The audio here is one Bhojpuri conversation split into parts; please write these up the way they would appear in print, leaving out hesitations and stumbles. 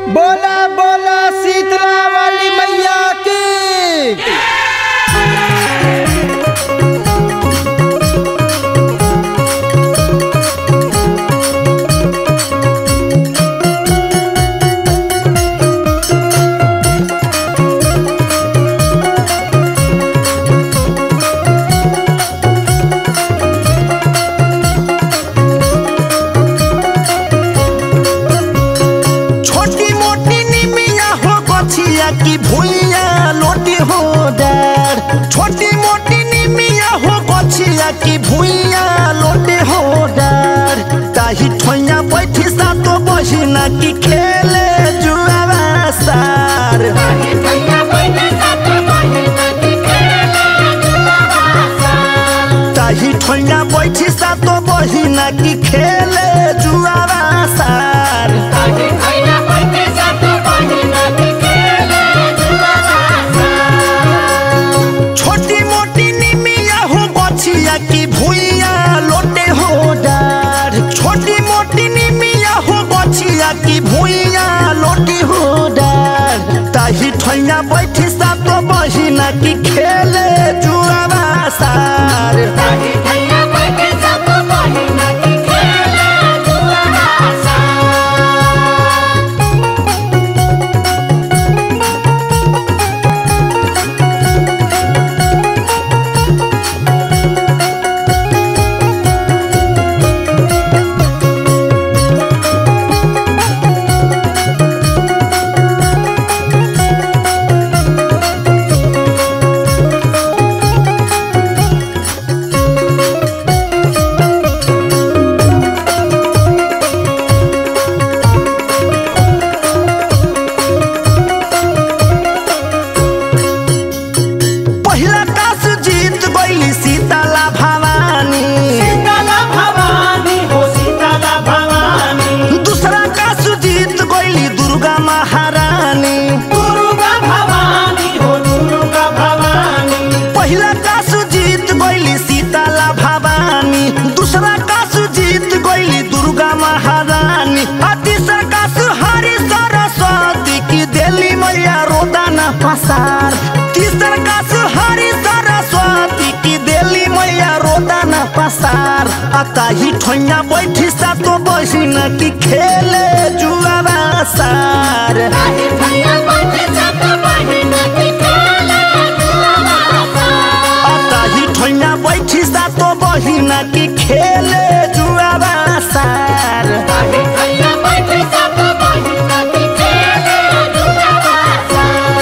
बोला बोला शीतला वाली मैया की। की भुइया लोटी हो डार, छोटी मोटी निमिया हो गछिया की भुइया लोटे हो डार। ताही ठोइया बैठी सा तो बहिना की खेले जुआवा सार। ताही ठोइया बैठी सा तो बहिना की खेले जुआवा सार। ताही ठोइया बैठी सा तो बहिना की खेले जुआवा सार। ताही ठोइया बैठी सा तो बहिना की की भुइया लोटे हो डार, छोटी मोटी निमिया हो गछिया की भुइया लोटी हो डार। ताही ठोइया बैठी सा तो बहिना की खेले जुआवा सार। ताही ठोइया बैठी सा तो बहिना की खेले जुआवा सार। पसार तीसर कास हरी सरस्वती की देली मैया रोदाना पसार। ताही ठोइया बैठी सा तो बहिना की खेले जुआवा सार। ताही ठोइया बैठी सा तो बहिना की खेले जुआवा सार। ताही ठोइया बैठी सा तो बहिना की खेले जुआवा सार। ताही ठोइया बैठी सा तो बहिना की खेले जुआवा सार।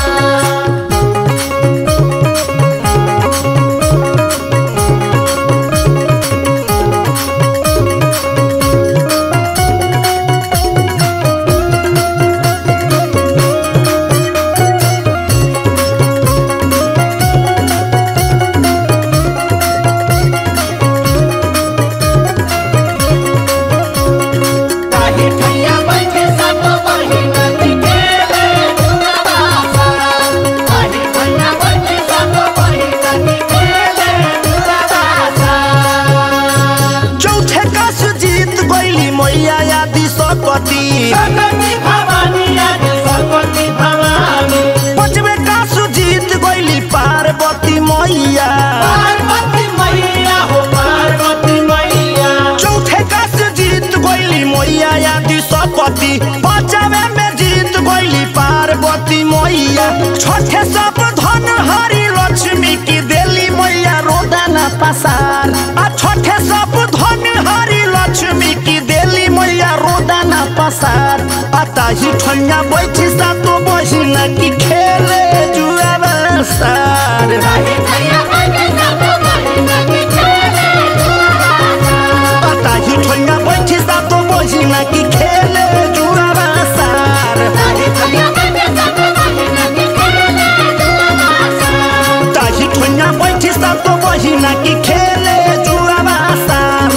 पचमे का सुजीत गईली पार्वती मैया, पार्वती मैया हो पार्वती मैया। चौथे का सुजीत गईली मैया आदि सपति, पांचवे में जीत गईली पार्वती मैया। छठे सब धन हरी लक्ष्मी की देली मैया रोदाना पसार। छठे सब धन हरी लक्ष्मी की देली मैया रोदाना पसार। ताही ठोइया बैठी सा तो बहिना की खेले जुआवा सार। ताही ठोइया बैठी सा तो बहिना की खेले जुआवा सार। ताही ठोइया बैठी सा तो बहिना की खेले जुआवा सार। ताही ठोइया बैठी सा तो बहिना की खेले जुआवा सार। ताही ठोइया बैठी सा तो बहिना की खेले जुआवा सार।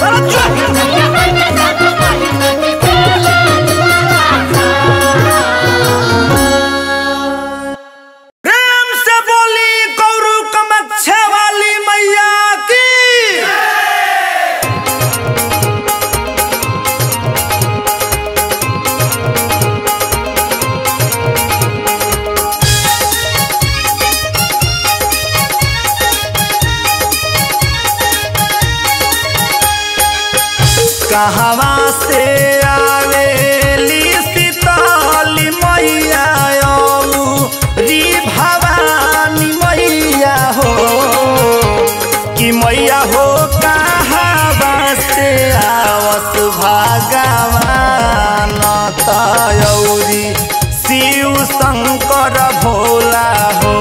प्रेम से बोली गौरू कामाख्या वाली मैया की। कहवा से आवेली शीतली मैया री भवानी मैया हो कि मैया हो कहवा से आवस भगवान तयौरी शिव शंकर भोला हो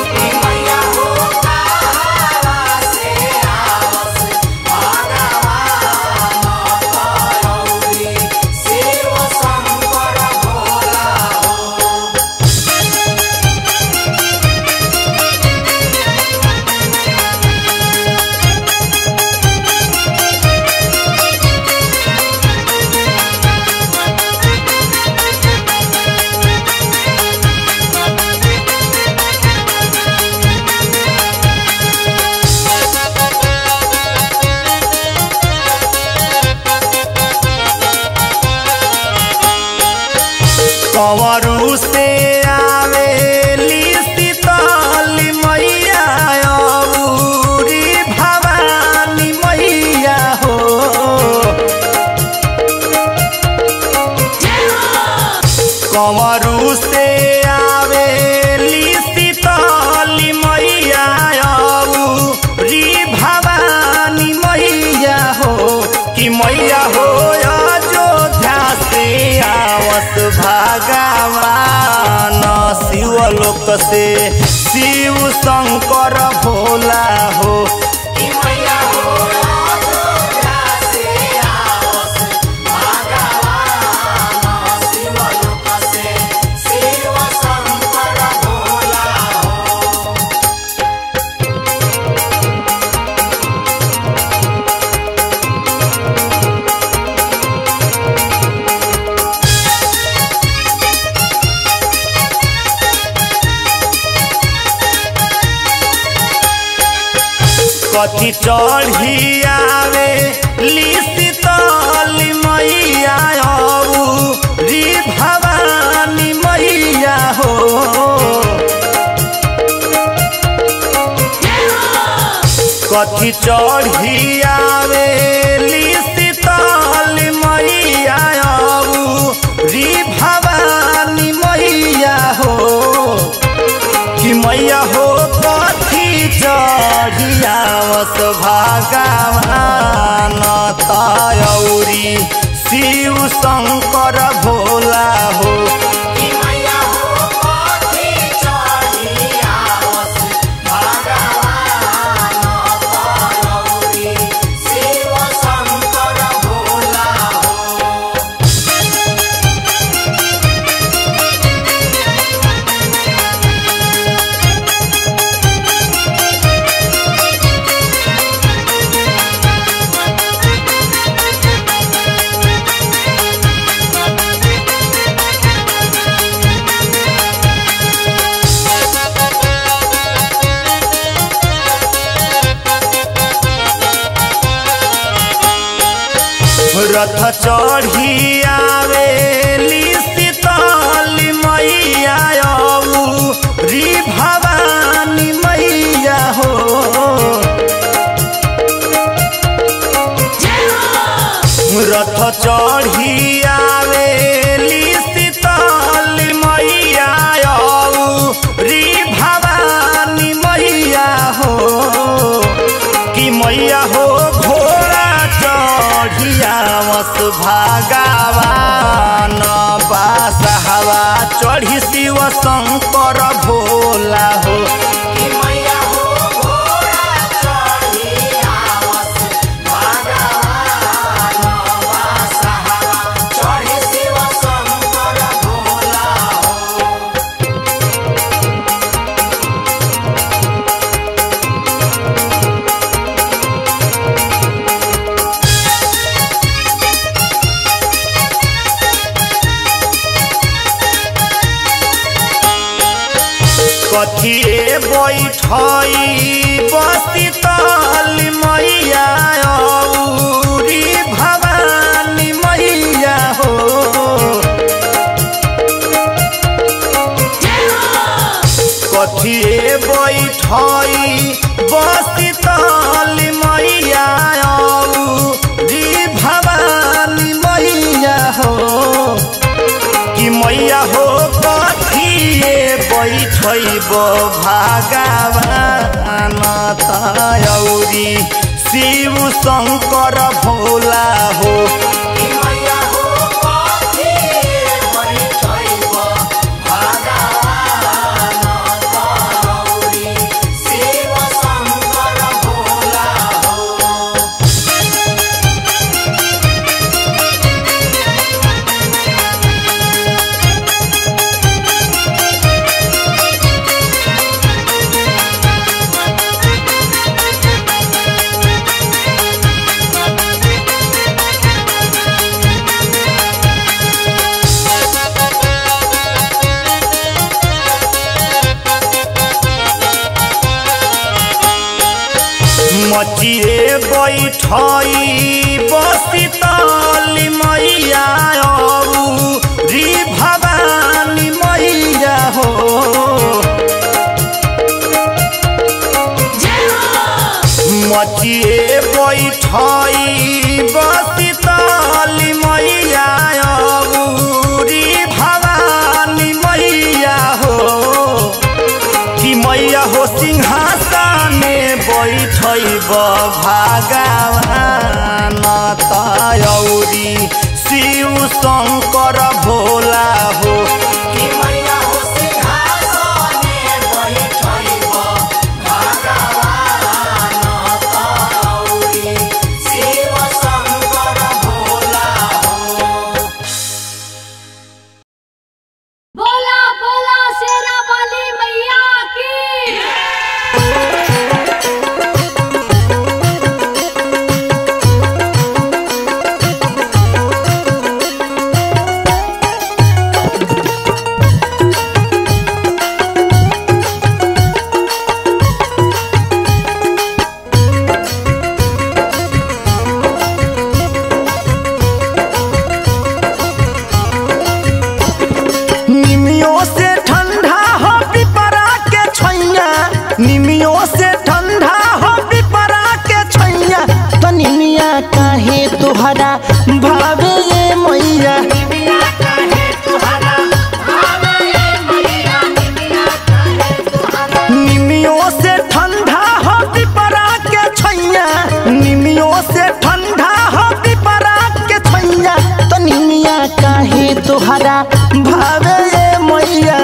कंवरू से आवेली शीतली मैया री भवानी मैया हो कंवरू से आवेली शीतली मैया री भवानी मैया हो कि मैया हो अयोध्या से आवस भगवान शिवलोक से शिव शंकर भोला हो कि मैया हो अयोध्या से आवस भगवान शिवलोक से शिव शंकर भोला हो। कथी चढ़ी आवे शीतली मैया री भवानी मैया हो कथी चढ़ी आवे शीतली मैया री भवानी मैया हो कि मैया हो कथी चढ़ियावस भगवान तयौरी शिव शंकर भोला हो कि मैया हो कथी चढ़ियावस भगवान तयौरी शिव शंकर भोला हो। रथ चढ़ी आवेली शीतली मैया री भवानी मैया हो रथ चढ़ी आवेली शीतली मैया री भवानी मैया हो कि मैया हो घोड़ा चढ़ियावस भगवान बासहवा चढ़ी शिव शंकर भोला हो कि मैया हो घोड़ा चढ़ियावस भगवान बासहवा चढ़ी शिव शंकर भोला हो। कथिए बैठई शीतली मैया री भवानी मैया हो कथिए बैठई शीतली मैया री भवानी बैठब भागवान तौरी शिव शंकर भोला हो मचिए बैठई बसितली मैया री भवानी मैया हो मचिए बैठई बसितली मैया री भवानी मैया हो कि मैया हो सिंहासन बैठब भागवान तौरी शिव शंकर भोला हो कि मैया हो सिंहासन बैठब भागवान तौरी शिव शंकर भोला हो। बोला बोला शेरा वाली मैया की। निमियों से ठंडा हो पिपरा के छैया निमियों से ठंडा हो पिपरा के छैया तो निमिया काहे तुहरा भावे ये मैया निमियों से ठंडा हो पिपरा के छैया निमियों से ठंडा हो पिपरा के छैया तो निमिया काहे तुहरा भावे ये मैया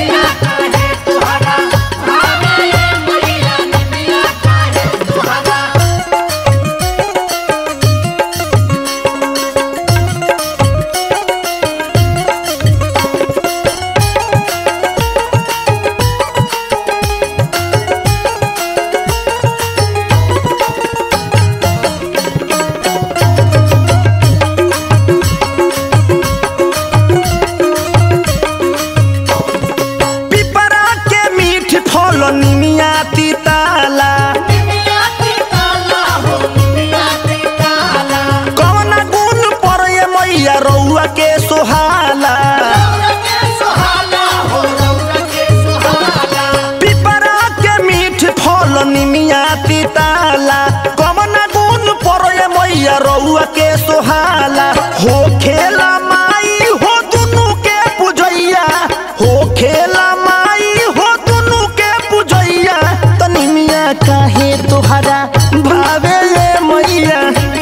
निमिया तीताला कौना गुण पर ये मैया रउआ के सोहाला पिपरा के मीठ फल निमिया तीताला कौना गुण पर ये मैया रउआ के सोहाला हो खेला माई हो दुनु के पूजैया हो खेला माई हो काहे तुहरा भावे ये मैया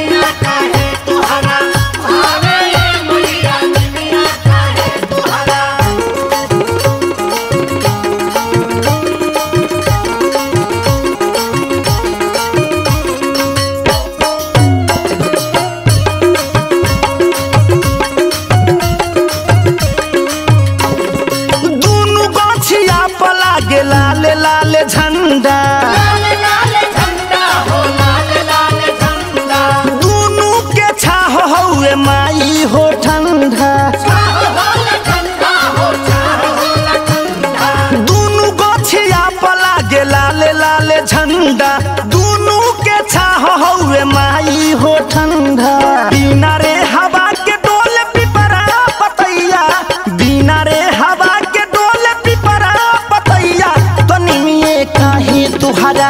दुनु गछिया पला गे लाले लाले झंडा माई हो ठंडा दुनु गछिया पला गे लाले लाले झंडा दुनु के छाह हउए माई हो ठंडा बिना रे हवा के डोल पिपरा पतैया बिना रे हवा के डोल पिपरा पतैया तो निमिये काहे तुहरा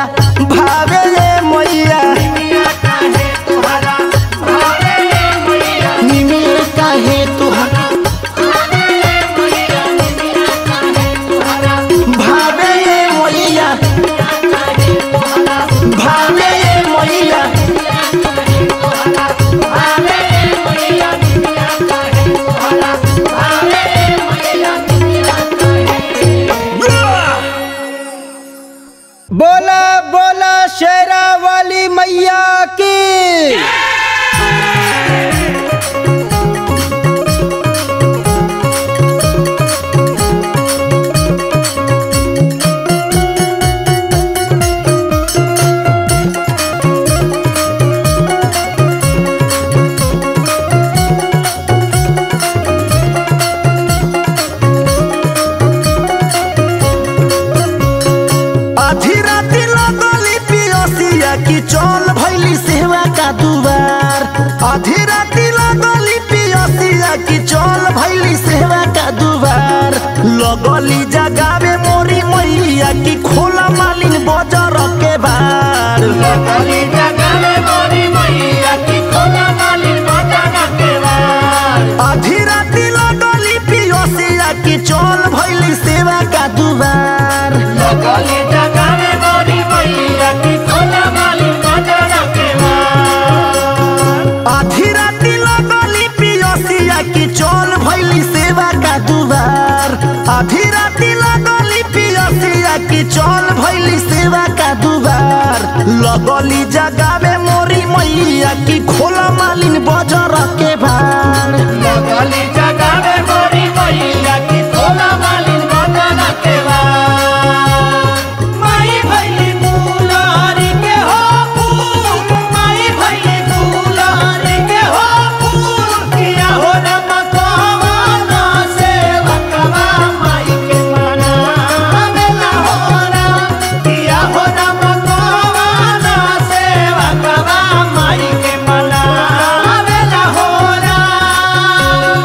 दुआर लगली जगह में मोरी मैया की खोला मालिन बजरा के बार। आधी राती लगली पियसिया की चल भैली सेवा का दुआर आधी राती लगली पियसिया की चल भैली सेवा का दुआर लगली जगह में मोरी मैया की खोला मालिन बजरा के बार लगली जगह में मोरी मैया की खोला मालिन बजरा के बार। माई भैली दुलारी के हो फूल माई भैली दुलारी के हो फूल किया हो रमकवाना सेवकवा माई के मना मेला हो राम किया हो रमकवाना सेवकवा माई के मना मेला हो राम।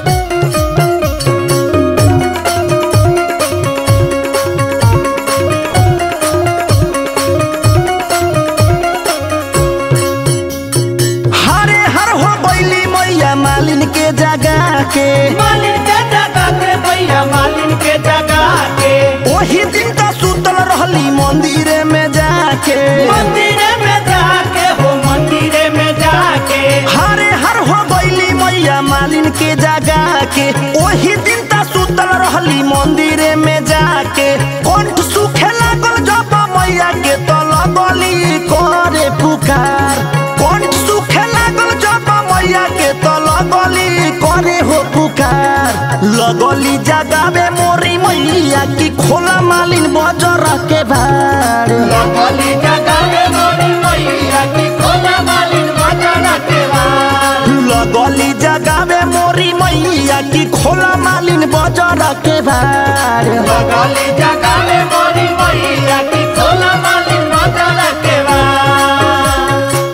हरे हर हो बैली मैया मालिन के जगह के मालिन के जगह के भैया मालिन के जगह के वही दिन तो सुतल रहली मंदिर में जाके मंदिर में जाके हो मंदिर में जाके हरे हर हो बैली मैया मालिन के जगह के वही दिन तो सुतल रहली मंदिर में जाके कंठ सूखे लागल जब मैया के तो लगली करे पुकार कंठ सूखे लागल जब मैया के तो लगली करे हो पुकार लगली जगह में मोरी मैया की खोला मालिन बजरा के भार लगली जगह में मोरी मैया की खोला मालिन बजरा के बार। लगली जगह में मोरी मैया की खोला मालिन बजरा के भार लगली जगह में मोरी मैया की खोला मालिन बजरा के बार।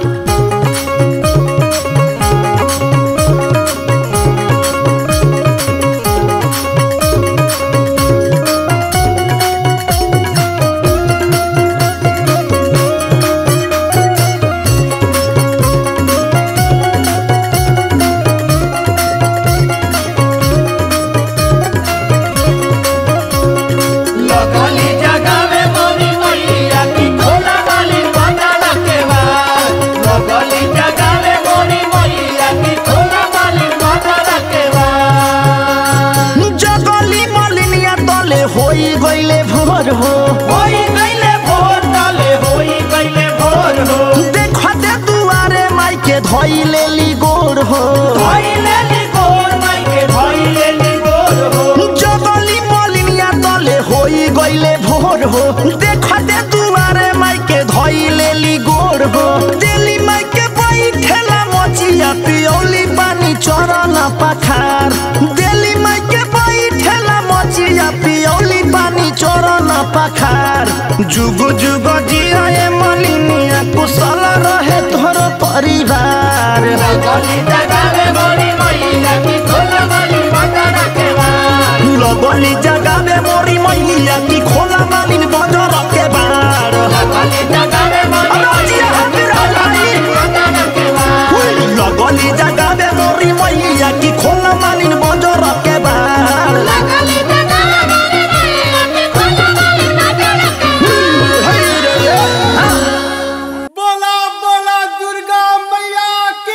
लगली जगह में मोरी मैया की खोला मालिन बजरा के बार। लगली जगह में मोरी मैया की खोला मालिन बजरा के बार। जगली मलिनिया तले होई गईले भोर हो होई गईले भोर तले होई गईले भोर हो देखते दुआरे माई के धोई लेली गोर हो धोई लेली गोर माई के धोई लेली गोर हो जगली मलिनिया तले होई गईले भोर हो देखते दुआरे माई के धोई लेली गोर हो दिल्ली माई के बैठेला मचिया पियौली पानी चरण पखार दिल्ली माई के बैठेला मचिया पियौली पानी चरण पखार जुग जुग जिया मलिनिया कुशल रहे तोर परिवार लगली जगह में मोरी मैया की खोला मालिन बजरा के बार। लगली जगह में मोरी मैया की खोला मालिन बजरा के बार लगली जगह में मोरी अरोजिया हाफिर हलाली बजरा के बार। लगली जगह में मोरी मैया की खोला मालिन बजरा के बार लगली जगह में मोरी मैया की खोला मालिन बजरा के बार। बोला बोला दुर्गा मैया की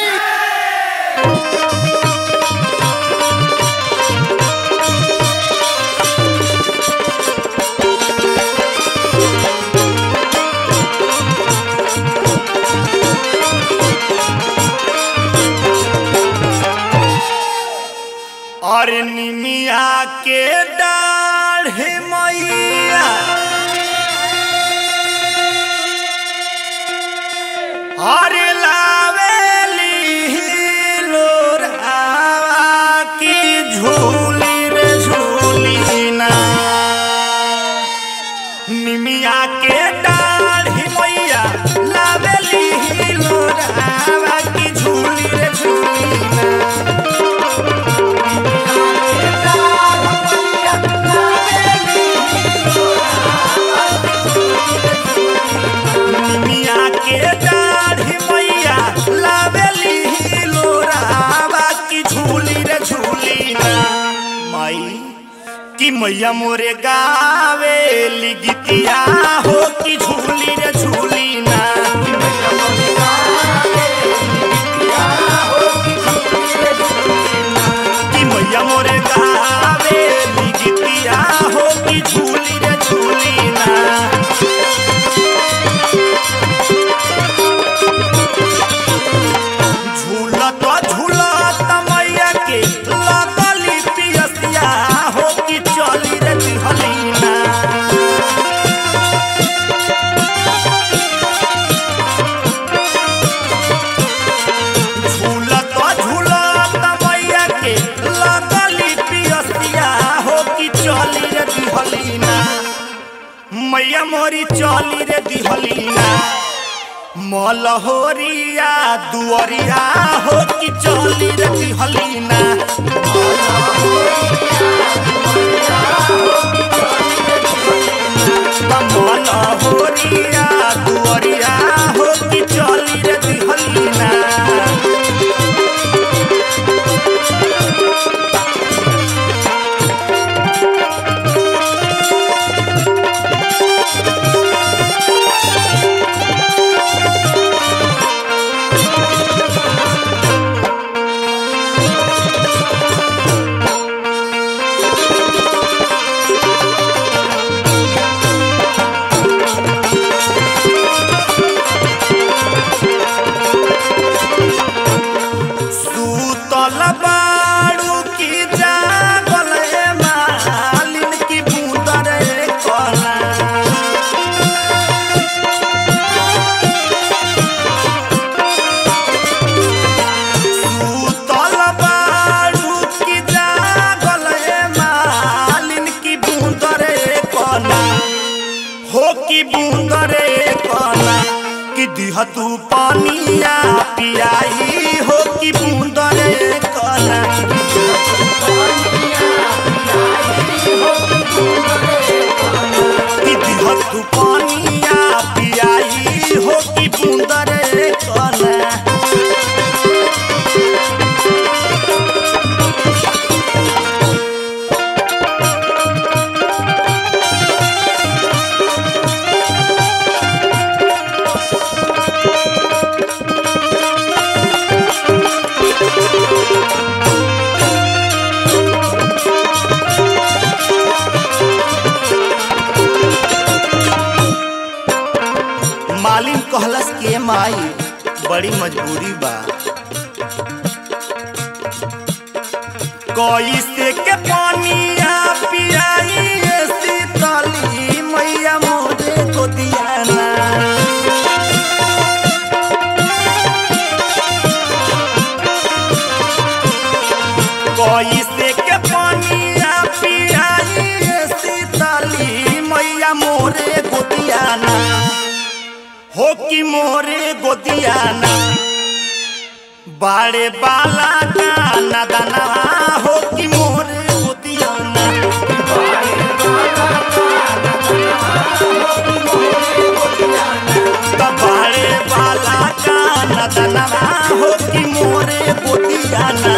और निमिया के डाढ़ मैया और लावेली लोरावा की झूली रे झूली ना निमिया के डाढ़ मैया लावेली लोरावा की झूली रे झूली ना निमिया के डाढ़ मैया लावेली लोरावा की झूली रे झूली ना माई कि मैया मोरे गावे लिगितिया हो कि झूली रे झूली ना कि मैया मोरे गावे लिगितिया हो कि झूली रे झूली ना झूलत झूलत मैया के लगली पियसिया हो कि चली रे दिहलीना झूलत झूलत मैया के लगली पियसिया हो कि चली रे दिहलीना मैया मोरी चली रे दिहलीना मलहोरिया दुअरिया हो कि चली रे दिहलीना मलहोरिया दुअरिया हो कि चली रे दिहलीना सूतल बाड़ू की जागल मालिन की बूंदर कला सूतल बाड़ू की जागल मालिन की बूंदर कला हो कि बूंदर कला कि दिह तू पानिया पियाई हो कि बूंदरे कला कि दिह तू पानिया पियाई हो कि बूंदरे कला मालिन कहलस के माई बड़ी मजबूरी बा कैसे के पानिया पियाई शीतली मैया मोरे को दियाना कैसे के पानिया पियाई शीतली मैया मोरे को दियाना हो कि मोरे गोदियाना बाड़े बाला का नदना हो कि मोरे गोदियाना बाड़े बाला का नदना हो कि मोरे गोदियाना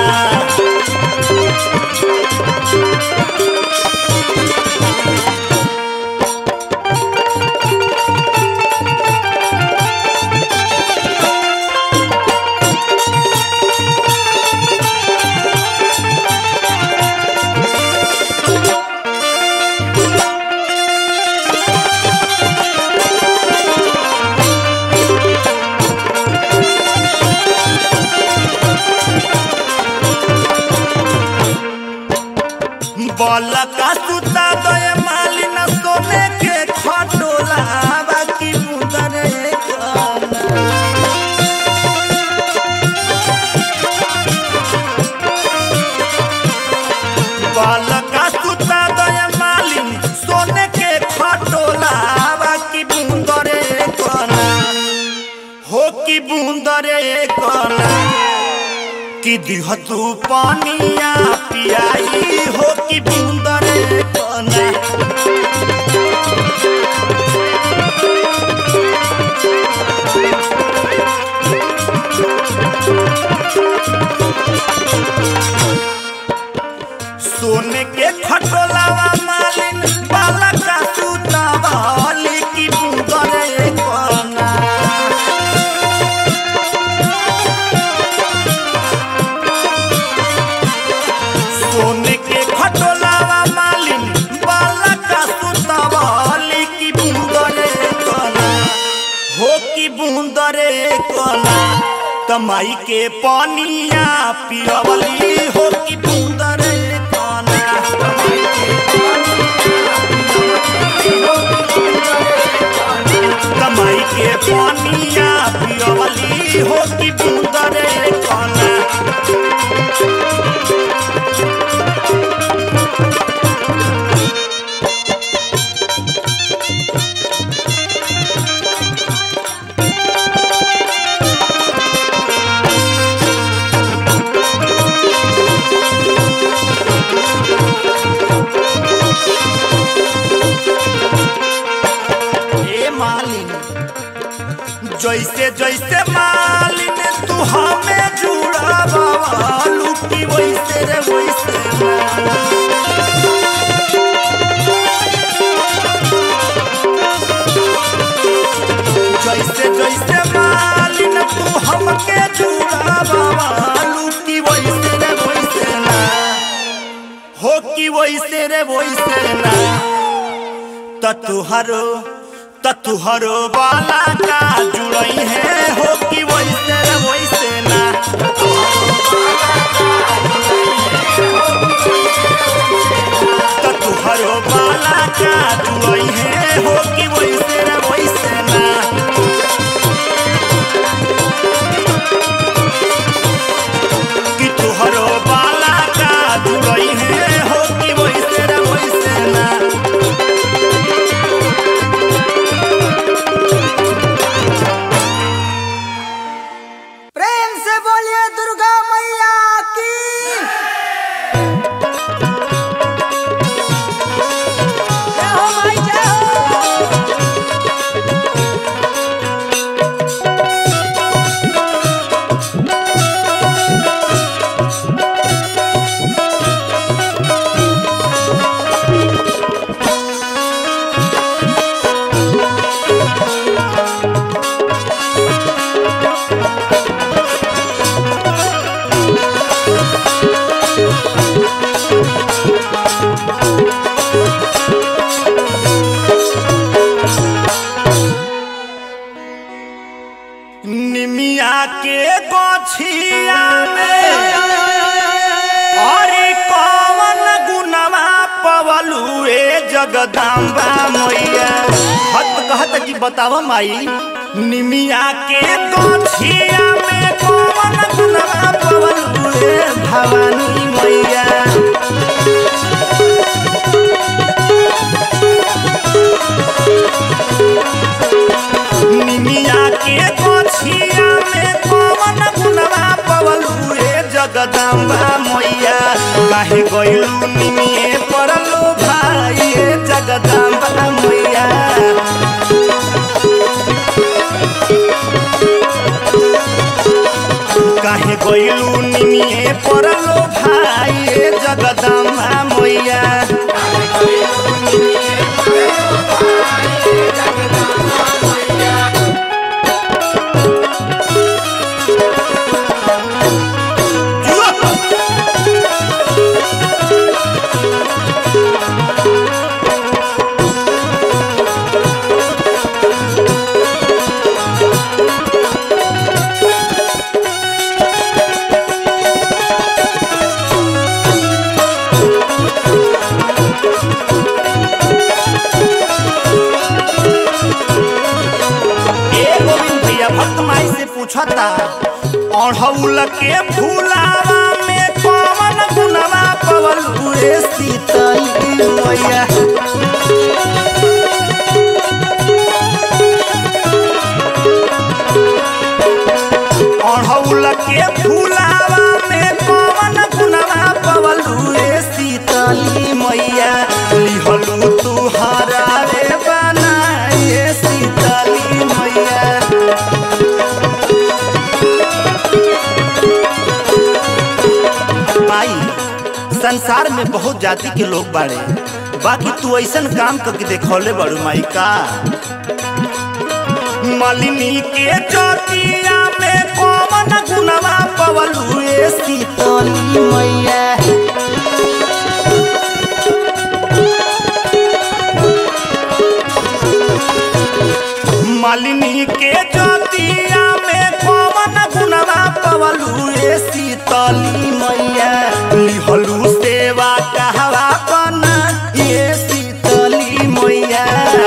बल का सुता दे मालिन सोने के खटोला बाकी मुदरे बल का सुता दे मालिन सोने के खटोला बाकी बूंदरे कला हो कि बूंदरे कला कि दिह तू पानिया पियाई हो कि बूंदरे कला सोने सोने के खटोलावा मालिन बाला का सुतावली की बुंदरे कोना सोने के खटोलावा मालिन बाला का सुतावली की बुंदरे कोना हो की बुंदरे कोना तमाई के पानिया पियवली हो की बुंदरे कोना तमाई के पानिया पियवली हो की बुंदरे कोना जैसे जैसे मालिन तू हमें जुड़ावालू की वैसे रे वैसे जैसे जैसे मालिन तू हमके जुड़ावालू की वैसे रे वैसे ना हो की वैसे रे वैसे ना तुहरो बाला का जुड़ई है हो कि वैसे वैसे ना तुहरो बाला का जुड़ई है हो कि वैसे वैसे ना कि तुहरो बाला का जुड़ई है हो कि वैसे वैसे ना निमिया के गोछिया में अरे कौन गुनवा पवलू ए जगदम्बा मैया हत कहत कि बतावा माई निमिया के गोछिया में कौन गुनवा पवलू ए भवानी मैया निमिया के गोछिया में कौन गुनवा पवलू ए जगदम्बा मैया काहे गइलू निमिये परलो भाई ए जगदम्बा मैया काहे गइलू निमिये परलो भाई ए जगदम्बा मैया पूछता अढ़ौल के फूलावा में कौन गुनवा पवलू ए सीतई मैया अढ़ौल के फूलावा में कौन गुनवा पवलू ए सीतई मैया लिहलू तुहारा रे बनाए सीतई मैया संसार में बहुत जाति के लोग बाड़े, बाकी तू ऐसन काम करके देखौले बड़ू माई का। मालिनी के चौतिया में कौन गुनवा पवलू ए शीतली मैया। मालिनी के चौतिया में कौन गुनवा पवलू ए शीतली मैया। लिहलू सेवा कहवा बना ए शीतली मैया।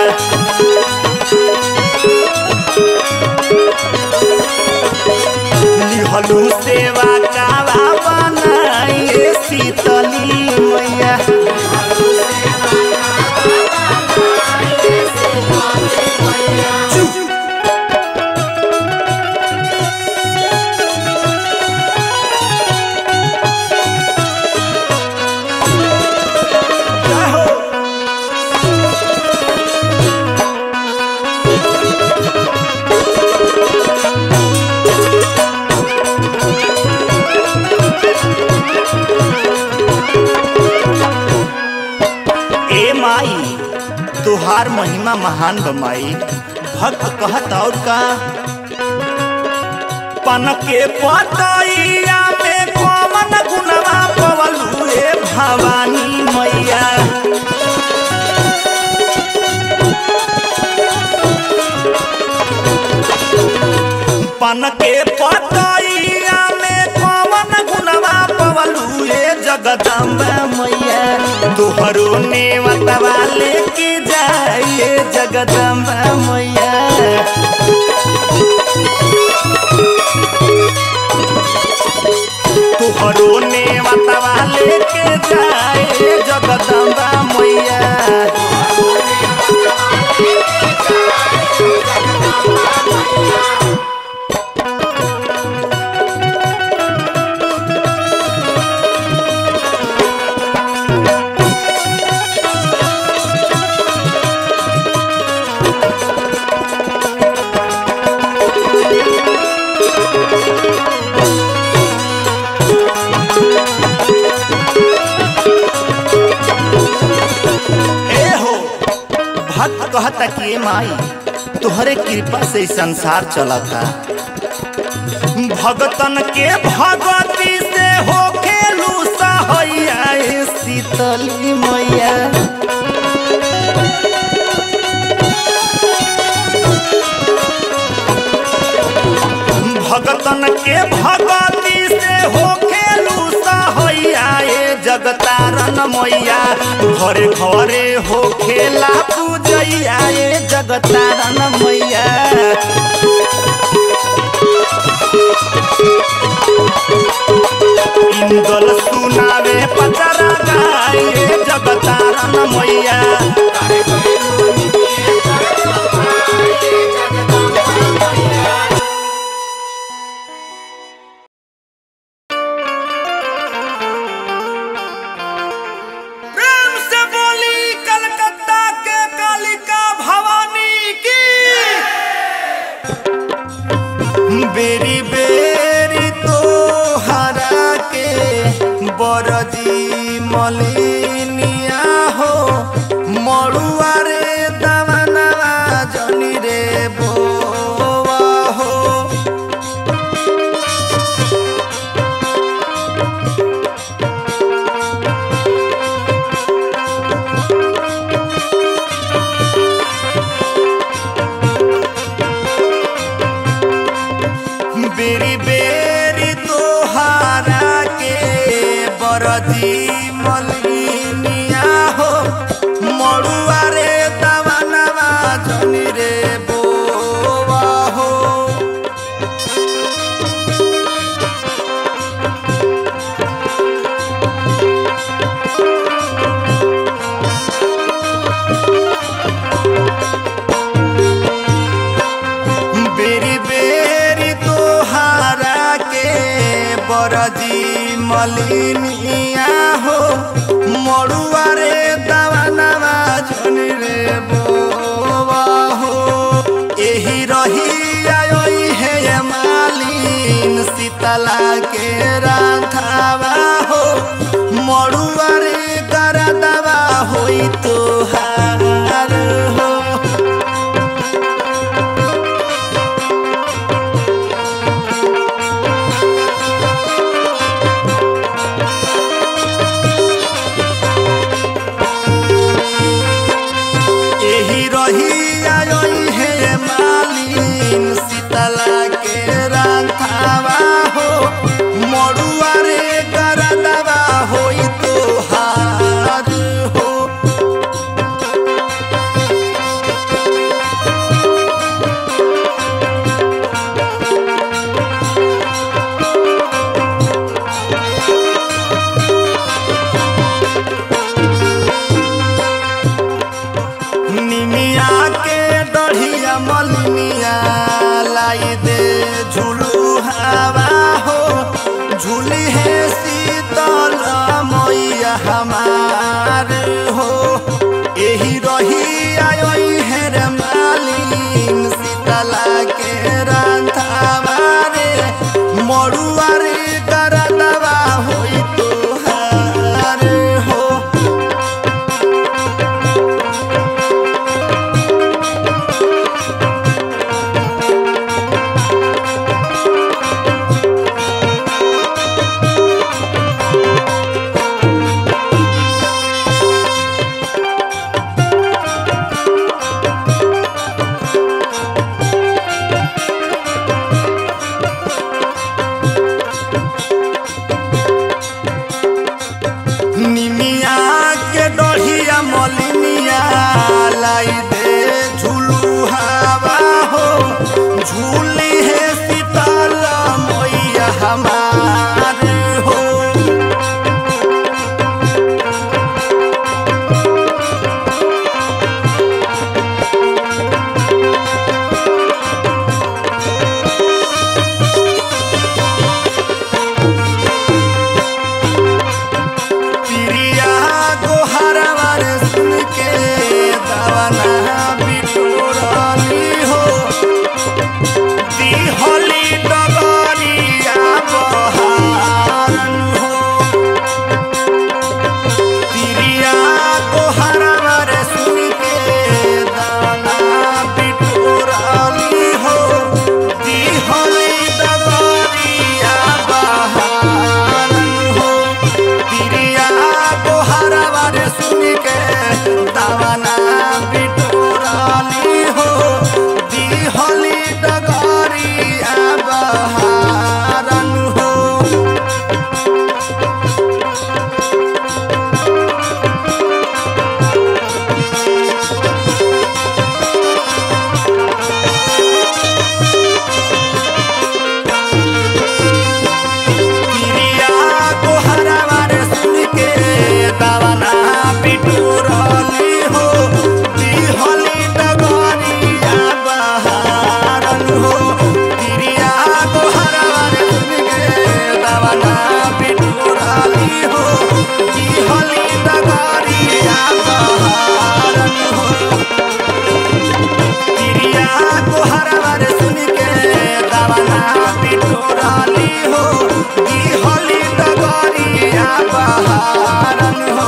लिहलू सेवा कहवा बना ए शीतली मैया। तुहार महिमा महान बमाई। भक्त कहत और का पन के पतैया में कौन गुनवा पवलू ए भवानी मैया। पन के पतैया में कौन गुनवा पवलू ए जगदम्बा मैया। तोहरो नेवतवा लेके जाइए जगदम्बा मैया। तोहरो नेवतवा लेके जाइए जगदम्बा मैया। भक्त कहता कि माई तुहरे कृपा से संसार चलता। भगतन के भगती से हो खेलू सहैया ए शीतली मैया। भगतन के भगती से हो खेलू सहैया ए जगतारन मैया। घरे घरे हो खेला पूजैया ए जगतारन मैया। इंदल सुनावे पचरा गाए जगतारन मैया। बेरी बेरी तो हरा के बरजी मलिनिया हो। मड़ुआ रे दवनवा जनी रे बोवा हो। बेरी बेरी तोहारा के बरजी मलिनिया हो। मड़ुआ रे दवनवा जनी रे बोवा हो। बेरी बेरी तोहारा के बरजी मलिनिया हो। मड़ुआ रे दवनवा जनी रे बोवा हो। एही रही आई है मालिन शीतला के राधावा हो। मड़ुआ होई तोहार हो। एही रहिया है मालिन शीतला के रांधावा हो मड़ुआ रे गरदवा होई तोहार हो। निमिया के डढ़िया मलिनिया लाई दे झूलू हवा हो झूली है शीतल मैया हमार हो। एही रहिया है रे मालिन शीतला के रांधावा रे मड़ुआ रे गरदवा होई तोहार हो। निमिया के डढ़िया मलिनिया लाई दे झूलू हवा हो झूली है शीतल मैया हमार हो। पिरिया गोहरवा रे सुन के दवना बिटोरली हो दिहली डगरिया बहारन हो। पिरिया गोहरवा रे सुन के दवना बिटोरली हो दिहली डगरिया बहारन हो। पिरिया गोहरवा रे सुन के दवना बिटोरली हो दिहली डगरिया बहारन हो। पिरिया गोहरवा रे सुन के दवना बिटोरली हो दिहली डगरिया बहारन हो। पिरिया गोहरवा रे सुन के दवना बिटोरली हो दिहली डगरिया बहारन हो। पिरिया गोहरवा रे सुन के दवना बिटोरली हो दिहली डगरिया बहारन हो।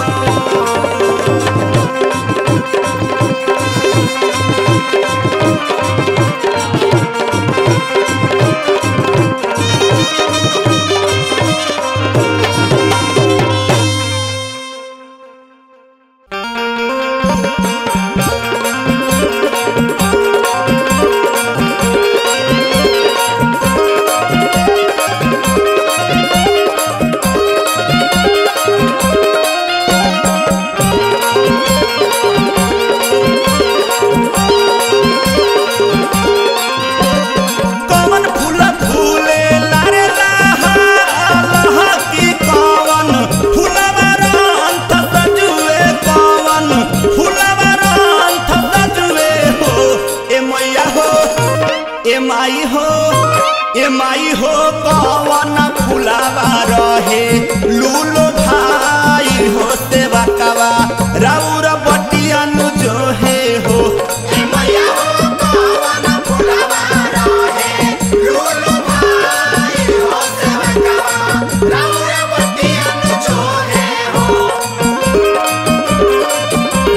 कौन फूल फूले लारे लाहा लाहा की कौन फूलवा रंथ सजुए कौन फूलवा रंथ सजुए हो। ए मैया हो ए माई हो ए माई हो कौन फूलवा रहे लूलो भाई हो सेवा कवा राउर बटियन जो है हो। ए मैया हो कौन फूलवा रहे लूलो भाई हो सेवा कवा राउर बटियन जो है हो।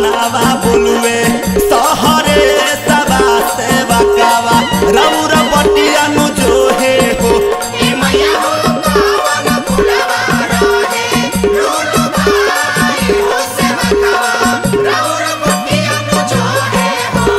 बनावा बोलुए सहरे सबा से बकावा रौर बटिया नु जो हे हो ए मैया हो कावन फुलवा रहे लूलू भाई हो से बकावा राउर बटिया नु जो है हो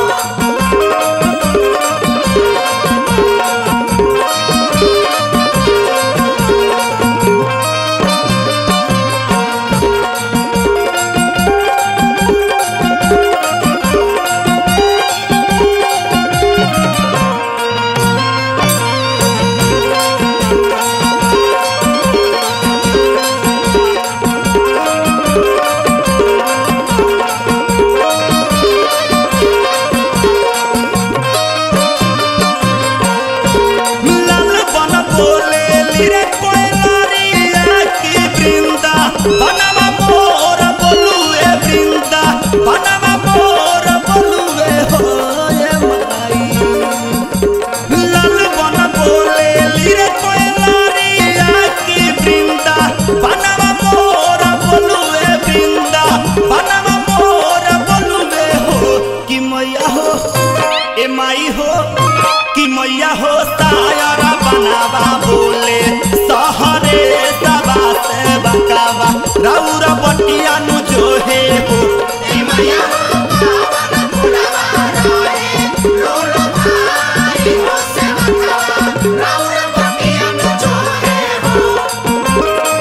लाल बन बोले लिरे कोयलारिया की वृंदा बनवा मोर बोलुए वृंदा बनवा मोर बोलुए हो ये माई लाल बन बोले लिरे कोयलारिया की वृंदा बनवा मोर बोलुए वृंदा बनवा मोर बोलुए हो कि मैया हो ए माई हो कि मैया हो सायरा बनावा बोले सहरे सबा से बकावा रौर बटिया नु जो हे हो ए मैया हो कावन फुलवा रहे लूलू भाई हो से बकावा राउर बटिया नु जो है हो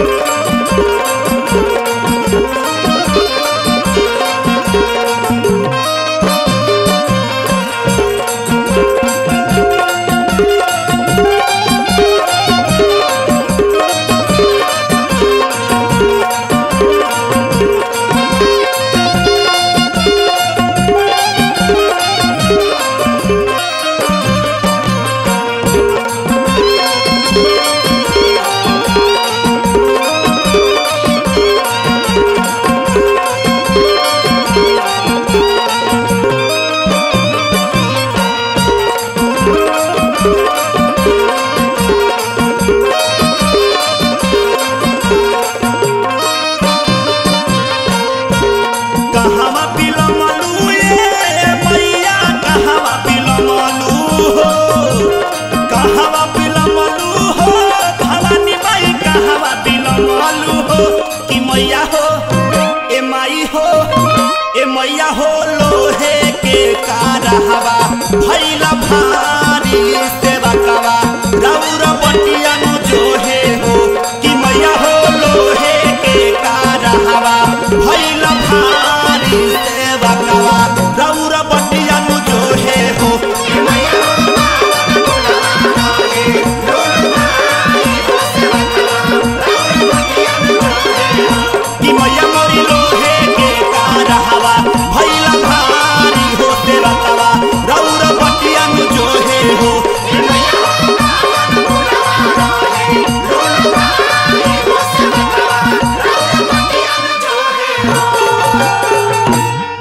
कहवा बिलमलू ये मैया कहवा बिलमलू हो कहवा बिलमलू हो भवानी माई कहवा बिलमलू हो कि मैया हो ए माई हो ए मैया हो लोहे के कारहवा भैला भारी से बकवा रौर बटिया नु जो हे हो कि मैया हो लोहे के कारहवा भैला भारी से बकवा रौर बटिया नु जो हे हो ए मैया हो कावन फुलवा रहे लूलू भाई हो से बकावा राउर बटिया नु जो है हो कि मैया मोरी लोहे के कारहवा भैला भारी हो से बकवा रौर बटिया नु जो हे हो ए मैया हो कावन फुलवा रहे लूलू भाई हो से बकावा राउर बटिया नु जो है हो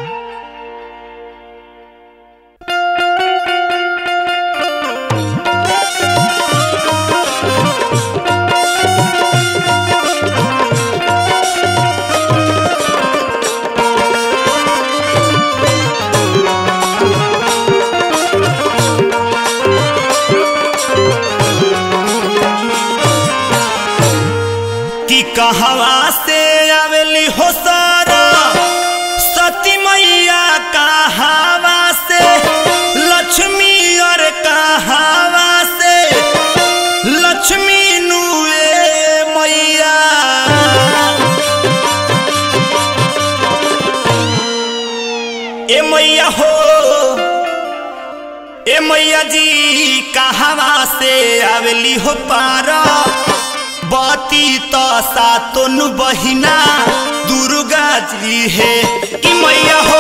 कि कहवा से आवेली हो सारा सती मैया कहवा से लक्ष्मी और कहवा से लक्ष्मी नुए मैया ए मैया हो ए मैया जी कहवा से आवेली हो पारा बाती तो सातोन बहिना दुर्गा जी है कि मैया हो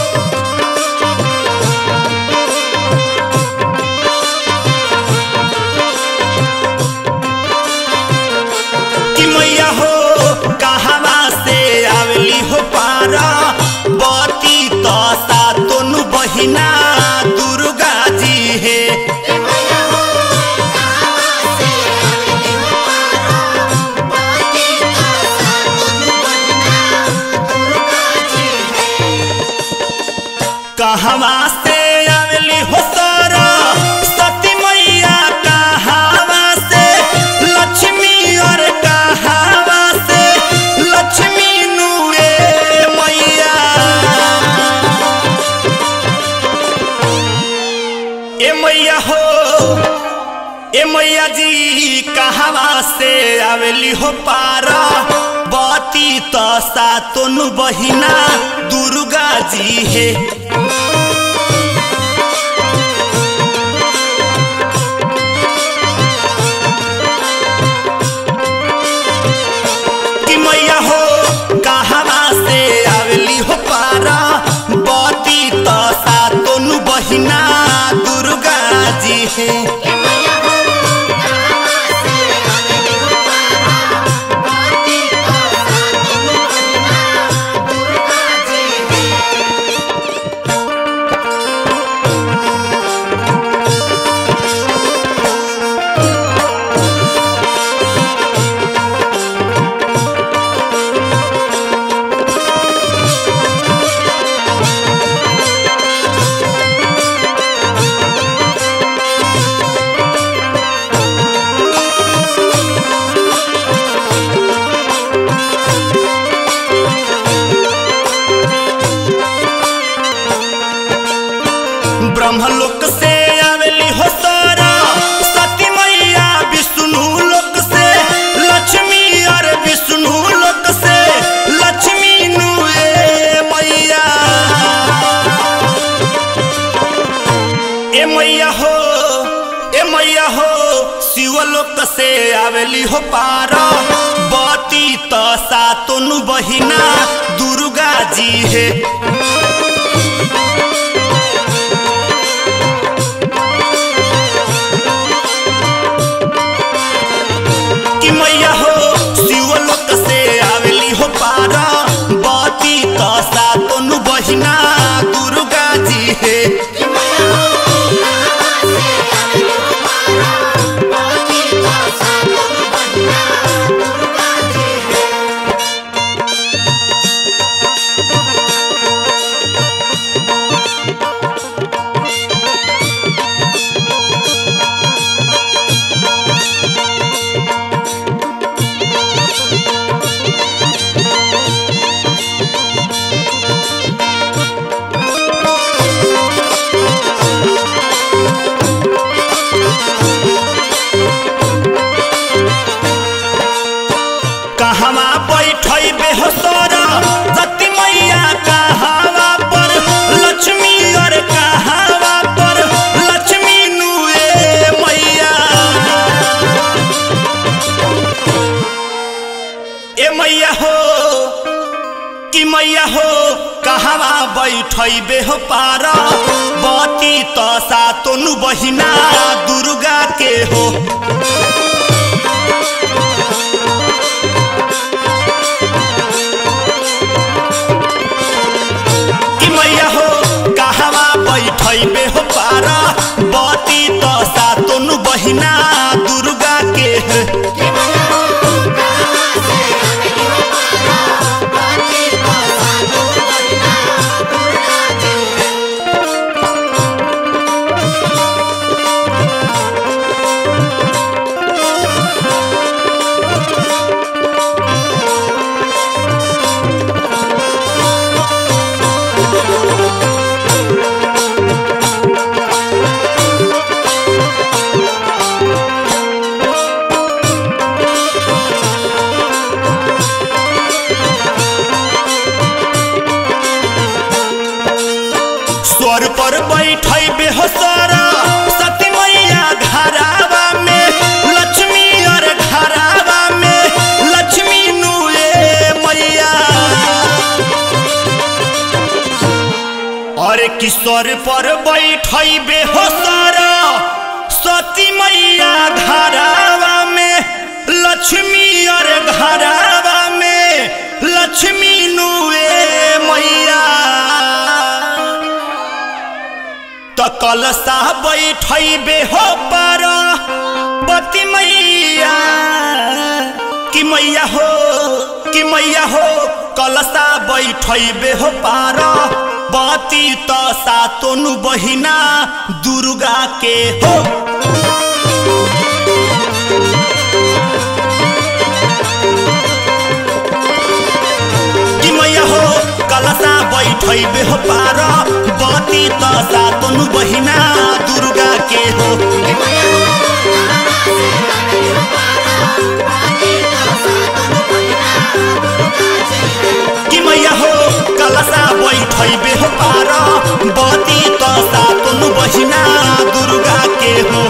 कि मैया हो कहवा से आवेली हो पारा बाती तो सातोन बहिना दुर्गा जी है ए मैया हो कावन से आवेली हो पारो बाती तो सातों बहिना दुर्गा जी है कहवा से आवेली हो सारा सती मैया कहवा से लक्ष्मी और कहवा से लक्ष्मी नुए मैया ए मैया हो ए मैया जी कहवा से आवेली हो पारा बती तो सातों बहिना दुर्गा जी है कि मैया हो कहवा से आवेली हो पारा बती तो सातों बहिना दुर्गा जी है ब्रह्मलोक से आवेली हो सारा सती मैया विष्णु लोक से लक्ष्मी और विष्णु लोक से लक्ष्मी नुए मैया ए मैया हो शिवलोक से आवेली हो पारा बती तो सातों बहिना दुर्गा जी है मैया हो शिवलोक से आवेली हो पारा बती तो सातों बहिना दुर्गा जी है कहवा बैठई बेहसरा सती मैया कहवा पर लक्ष्मी और कहवा पर लक्ष्मी नुए मैया ए मैया हो कि मैया हो कहवा बैठई बेह पारा बती तो सातों बहिना दुर्गा के हो बैठे हो पारा बती तो सातों बहिना दुर्गा के स्वर पर बैठई बेहसरा सती मैया घरावा में लक्ष्मी और घरावा में लक्ष्मी नुए मैया और किशोर पर बैठई बेहसरा सती मैया घरावा में लक्ष्मी और घरावा में लक्ष्मी नुए मैया तो कलसा बैठई बेहो पारा बती मैया कि मैया हो कलसा बैठई बेहो पारा बाती तो सातोनु बहिना दुर्गा के हो कि मैया हो कलसा बैठैबे हो पार बाती तो सातोनु बहिना दुर्गा के हो कि मैया हो कलसा बैठैबे हो पार बाती तो सातोनु बहिना दुर्गा के हो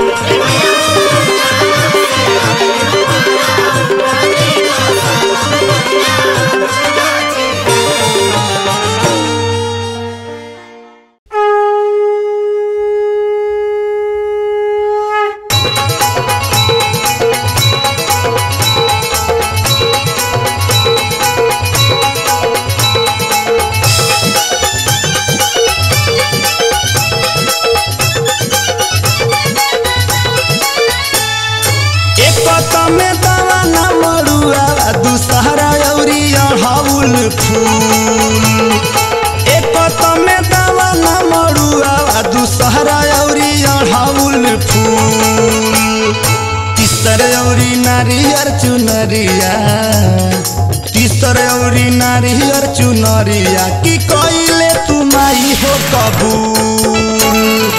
नारियर चुनरिया की कोइले तुमाई हो कबूल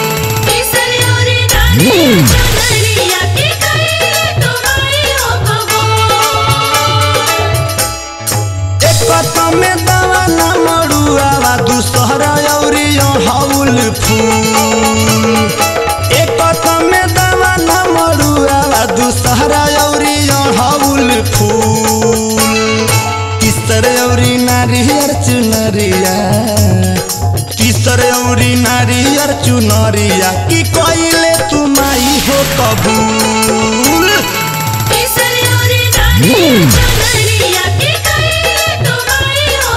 एक में दवा न मरुआ दूसरा औरी हौल फूल एक में दवा न मरुआ दूसरा औरी हौल फूल नारियर चुनरिया तीसरे औरी नारियर चुनरिया की कोइले तुमाई हो कबूल तीसरे औरी नारियर चुनरिया की कोइले तुमाई हो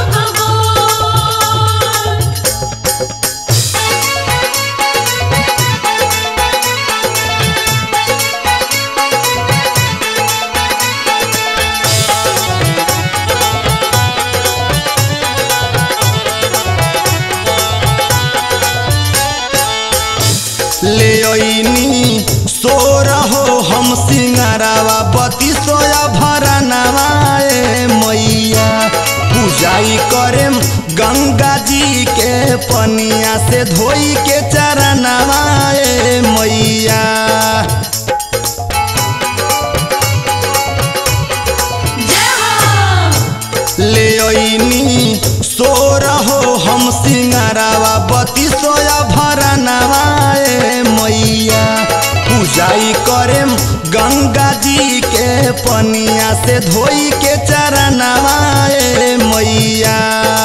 ले ओइनी सोर हो हम सिंगारावा बती सोया भरा नवाए मैया पूजाई करे गंगा जी के पनिया से धोई के चरनवाए मैया ले ओइनी सोर हो हम सिंगारावा बती सोया भरा नवाए मैया पूजाई करे गंगा जी के पनिया से धोई के चरनवाए मैया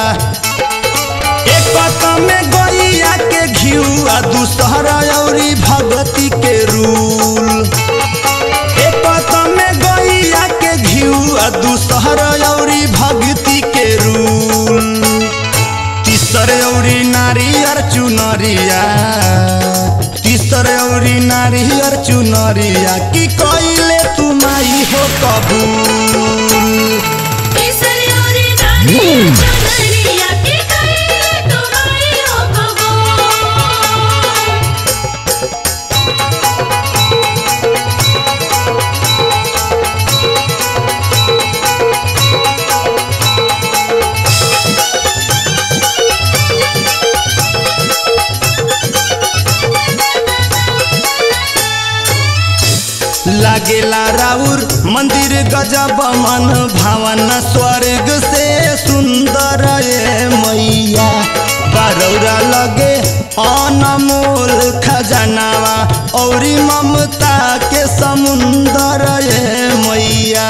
एक में गैया के घिउआ दूसरा औरी भगती के रूल एक में गैया के घिउआ दूसरा औरी भक्ति के रूल तीसरे औरी नारियर चुनरिया तीसरे औरी नारियर चुनरिया की कोइले तुमाई हो कबूल तीसरे औरी नारियर चुनरिया की कोइले तुमाई हो कबूल लागेला राउर मंदिर गजब मन भावन स्वर्ग से सुंदर ये मैया बारौरा लगे अनमोल खजानावा औरी ममता के समुंदर ये मैया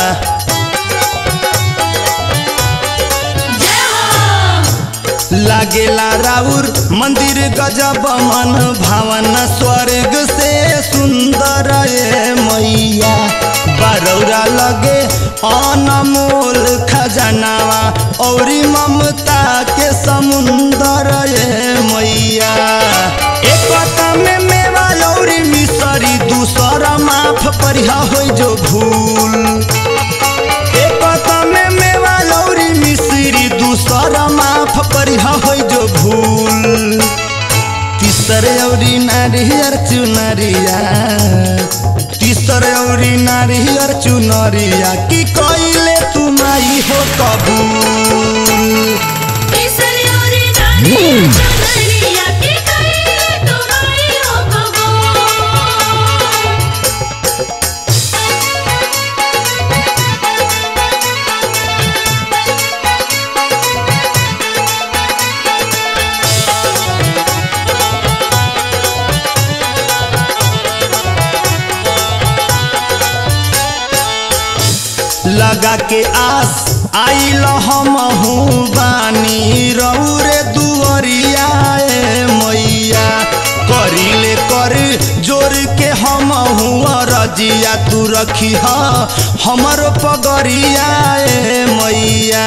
लागेला राउर मंदिर गजब मन भावन स्वर्ग से सुंदर ये मैया बारौरा लगे अनमोल खजानावा औरी ममता के समुंदर ये मैया एक में मेवा औरी मिसरी दूसरा माफ परिहा हो जो भूल एक में मेवा औरी मिसरी दूसरा माफ माफ करिहा होई जो भूल तीसर औरी नारियर चुनरिया तीसर औरी नारियर चुनरिया की कइले तू माई हो कबूल लगा के आस आइल हमहू बानी रौरे दुअरिया मैया करिले कर जोर के हमहू रजिया तू रखी हमर पगरिया मैया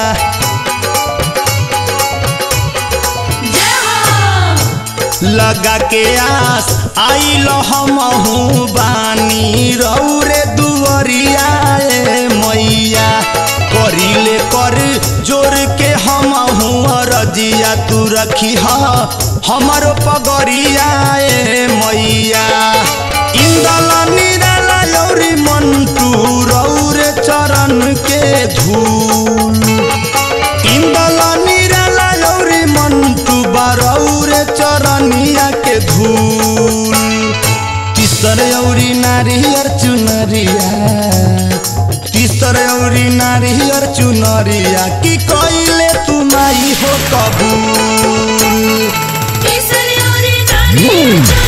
लगा के आस आइल हमहू बानी रौरे दुअरिया मैया करिले कर जोर के हमहू रजिया तू रखी हमर पगरिया मैया इंदल निराला लौरी मंटू रौरे चरण के धूल इंदल निराला लौरी मंटू बारौरे चरनिया के धूल तीसर औरी नारियर चुनरिया तीसर औरी नारियर चुनरिया की कइले तू माई हो कबूल